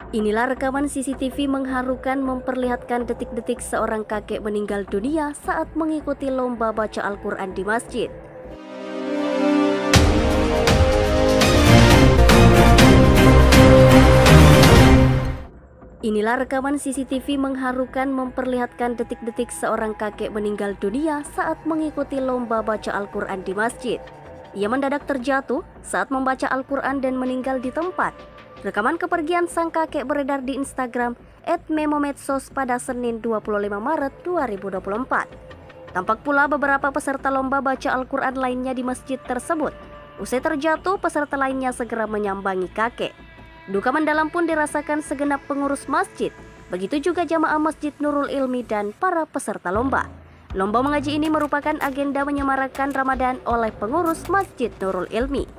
Inilah rekaman CCTV mengharukan memperlihatkan detik-detik seorang kakek meninggal dunia saat mengikuti lomba baca Al-Quran di masjid. Inilah rekaman CCTV mengharukan memperlihatkan detik-detik seorang kakek meninggal dunia saat mengikuti lomba baca Al-Quran di masjid. Ia mendadak terjatuh saat membaca Al-Quran dan meninggal di tempat. Rekaman kepergian sang kakek beredar di Instagram @memomedsos pada Senin 25 Maret 2024. Tampak pula beberapa peserta lomba baca Al-Quran lainnya di masjid tersebut. Usai terjatuh, peserta lainnya segera menyambangi kakek. Duka mendalam pun dirasakan segenap pengurus masjid, begitu juga jamaah Masjid Nurul Ilmi dan para peserta lomba. Lomba mengaji ini merupakan agenda menyemarakan Ramadan oleh pengurus Masjid Nurul Ilmi.